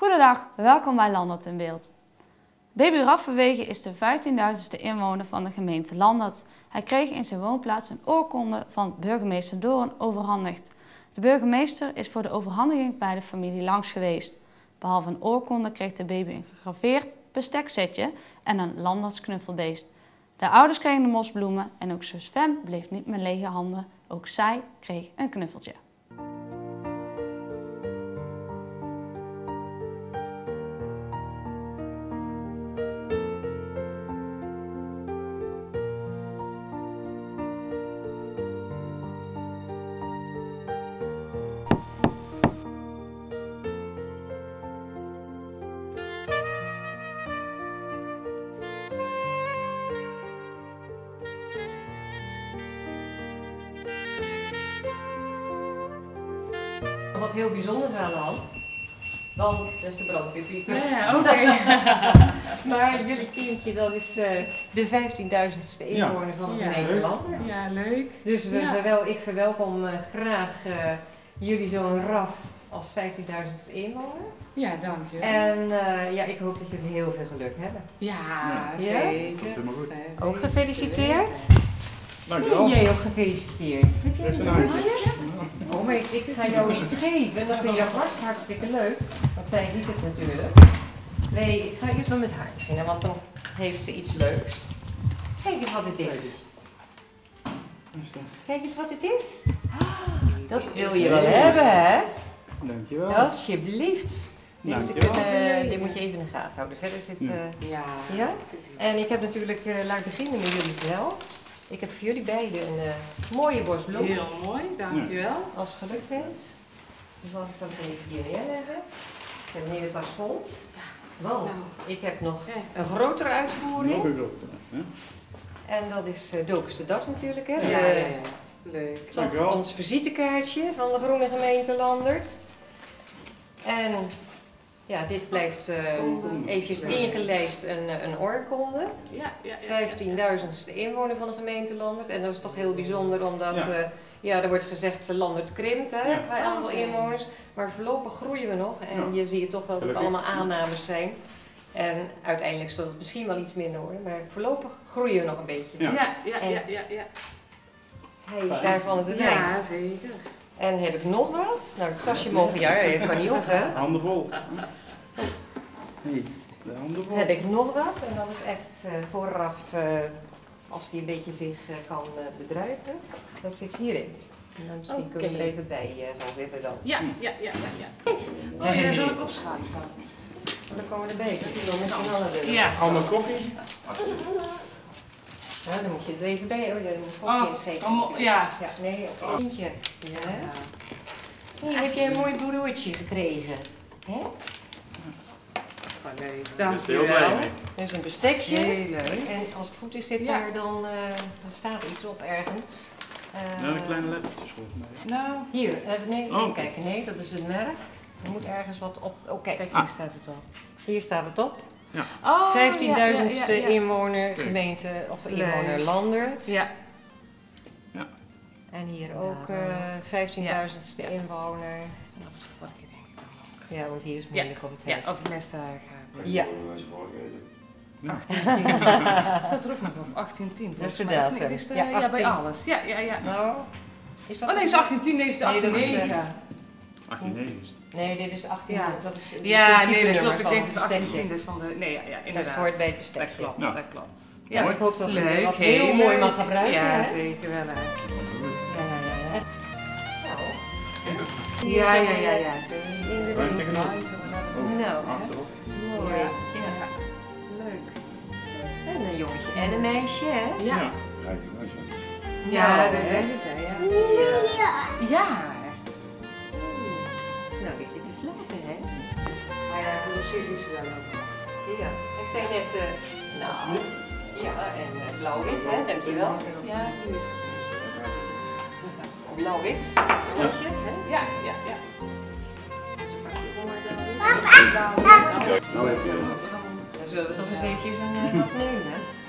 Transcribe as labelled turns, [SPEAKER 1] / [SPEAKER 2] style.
[SPEAKER 1] Goedendag, welkom bij Landert in Beeld. Baby Raffenwegen is de 15.000ste inwoner van de gemeente Landert. Hij kreeg in zijn woonplaats een oorkonde van burgemeester Doorn overhandigd. De burgemeester is voor de overhandiging bij de familie langs geweest. Behalve een oorkonde kreeg de baby een gegraveerd besteksetje en een Landerts knuffelbeest. De ouders kregen de mosbloemen en ook zus Fem bleef niet met lege handen. Ook zij kreeg een knuffeltje.
[SPEAKER 2] Wat heel bijzonders aan de hand, want dat is de brandweerpieper.
[SPEAKER 3] Ja, oké.
[SPEAKER 2] Maar jullie kindje, dat is de 15.000ste inwoner van de gemeente Landert.
[SPEAKER 3] Ja, leuk.
[SPEAKER 2] Dus ik verwelkom graag jullie zo'n RAF als 15.000ste inwoner.
[SPEAKER 3] Ja, dank je.
[SPEAKER 2] En ik hoop dat jullie heel veel geluk hebben.
[SPEAKER 3] Ja, zeker.
[SPEAKER 2] Ook gefeliciteerd.
[SPEAKER 4] Dankjewel.
[SPEAKER 2] Jij ook gefeliciteerd. Heb jij
[SPEAKER 4] Best
[SPEAKER 2] een
[SPEAKER 4] een
[SPEAKER 2] broertje? Oh, maar ik ga jou iets geven. Dat vind je vast hartstikke leuk. Want zij ziet het natuurlijk. Nee, ik ga eerst maar met haar beginnen, want dan heeft ze iets leuks. Kijk eens wat het is. Kijk eens wat het is. Dat wil je wel hebben, hè?
[SPEAKER 4] Dankjewel.
[SPEAKER 2] Alsjeblieft. Dit moet je even in de gaten houden. Verder zit... ja? En ik heb natuurlijk laten beginnen met jullie zelf. Ik heb voor jullie beiden een mooie borstbloem.
[SPEAKER 3] Heel mooi, dankjewel.
[SPEAKER 2] Als gelukwens. Dus zal ik zo even hier neerleggen. Ik heb een hele tas vol. Want ik heb nog een grotere uitvoering.
[SPEAKER 4] Nog een grotere.
[SPEAKER 2] En dat is Dokes de Das natuurlijk. Hè?
[SPEAKER 3] Ja. Leuk.
[SPEAKER 2] Toch ons visitekaartje van de Groene Gemeente Landert. En ja, dit blijft eventjes ingelijst een oorkonde.
[SPEAKER 3] Ja.
[SPEAKER 2] 15.000ste inwoner van de gemeente Landert. En dat is toch heel bijzonder omdat er wordt gezegd Landert krimpt bij aantal inwoners. Maar voorlopig groeien we nog en je ziet toch dat het allemaal aannames zijn. En uiteindelijk zal het misschien wel iets minder worden, maar voorlopig groeien we nog een beetje.
[SPEAKER 3] Ja.
[SPEAKER 2] Hij is daarvan het bewijs.
[SPEAKER 3] Ja, zeker.
[SPEAKER 2] En heb ik nog wat? Nou, het tasje mogen je kan niet op, hè?
[SPEAKER 4] Handen vol. Hey, de handen vol.
[SPEAKER 2] Heb ik nog wat en dat is echt vooraf, als die een beetje zich kan bedruipen. Dat zit hierin. En dan misschien kunnen we er even bij gaan zitten dan.
[SPEAKER 3] Ja. Oh, daar zal ik opschuiven.
[SPEAKER 2] Dan komen we erbij. Dat is dan met z'n allen willen.
[SPEAKER 3] Ja.
[SPEAKER 4] Handen koffie.
[SPEAKER 2] Ja, dan moet je het even bij. Oh, je moet koffie inschenken.
[SPEAKER 3] Ja.
[SPEAKER 2] Nee, op een eentje. Ja. Hey, heb je een mooi broertje gekregen? Hè?
[SPEAKER 3] Leuk.
[SPEAKER 4] Daar is heel blij mee.
[SPEAKER 2] Dus een bestekje.
[SPEAKER 3] Heel leuk.
[SPEAKER 2] En als het goed is zit daar dan staat iets op ergens.
[SPEAKER 4] Nou, de kleine lettertjes volgens mij.
[SPEAKER 3] Nou,
[SPEAKER 2] Hier, nee,
[SPEAKER 4] Oh.
[SPEAKER 2] kijk, nee, dat is het merk. Er moet ergens wat op. Oh, kijk,
[SPEAKER 3] hier staat het op.
[SPEAKER 2] hier staat het op.
[SPEAKER 4] Ja.
[SPEAKER 3] Oh,
[SPEAKER 2] 15.000ste
[SPEAKER 3] ja.
[SPEAKER 2] inwoner gemeente of inwoner Landert.
[SPEAKER 3] Ja.
[SPEAKER 2] En hier ook 15.000ste inwoner. Ja, want hier is moeilijk op het
[SPEAKER 3] Ja,
[SPEAKER 2] hoofd.
[SPEAKER 3] als het mes daar gaat.
[SPEAKER 2] Ja.
[SPEAKER 3] 1810. Staat er ook nog op? 1810.
[SPEAKER 2] Dat is de
[SPEAKER 3] volgens mij. Of
[SPEAKER 2] datum.
[SPEAKER 3] niet? Is
[SPEAKER 2] Ja,
[SPEAKER 3] ja, bij
[SPEAKER 2] 18.
[SPEAKER 3] alles. Ja.
[SPEAKER 2] Nou, is dat
[SPEAKER 3] Oh nee, is 1810, nee, is de
[SPEAKER 2] Nee, dat is,
[SPEAKER 3] 1809.
[SPEAKER 4] 18,9 is het.
[SPEAKER 2] Nee, dit is 18.
[SPEAKER 3] Ja.
[SPEAKER 2] Dat is het
[SPEAKER 3] Ja,
[SPEAKER 2] type
[SPEAKER 3] nee, dat
[SPEAKER 2] nummer
[SPEAKER 3] klopt. Ik
[SPEAKER 2] van
[SPEAKER 3] denk dat
[SPEAKER 2] het
[SPEAKER 3] het is
[SPEAKER 2] bestekje.
[SPEAKER 3] 1810, dus van de... Nee, ja, inderdaad.
[SPEAKER 2] Dat hoort bij het bestekje.
[SPEAKER 3] Dat klopt,
[SPEAKER 4] Ja.
[SPEAKER 3] dat klopt.
[SPEAKER 2] Ja, ik hoop dat je
[SPEAKER 3] leuk,
[SPEAKER 2] dat heel mooi mag gebruiken.
[SPEAKER 3] Ja,
[SPEAKER 2] hè?
[SPEAKER 3] zeker wel. Hè.
[SPEAKER 2] Ja.
[SPEAKER 3] Ja.
[SPEAKER 4] Ruim tegenop.
[SPEAKER 2] Nou,
[SPEAKER 4] Achterop.
[SPEAKER 2] mooi. Ja. Leuk. En een jongetje en een meisje, hè?
[SPEAKER 3] Ja.
[SPEAKER 4] Kijk, dat is het.
[SPEAKER 3] Ja,
[SPEAKER 2] Nou,
[SPEAKER 3] dat
[SPEAKER 2] hè?
[SPEAKER 3] is het, hè, ja. Ja.
[SPEAKER 2] Nou, weet je te slapen, hè?
[SPEAKER 3] Maar ja, hoe zit is ze dan ook?
[SPEAKER 2] Ja. Ik zei net, nou, ja, en blauw-wit, hè? Dankjewel.
[SPEAKER 3] Ja, precies.
[SPEAKER 2] Blauw-wit. Rondje, hè?
[SPEAKER 3] Ja.
[SPEAKER 4] Nou heb je het.
[SPEAKER 2] Dan zullen we toch eens eventjes een wat nemen, hè?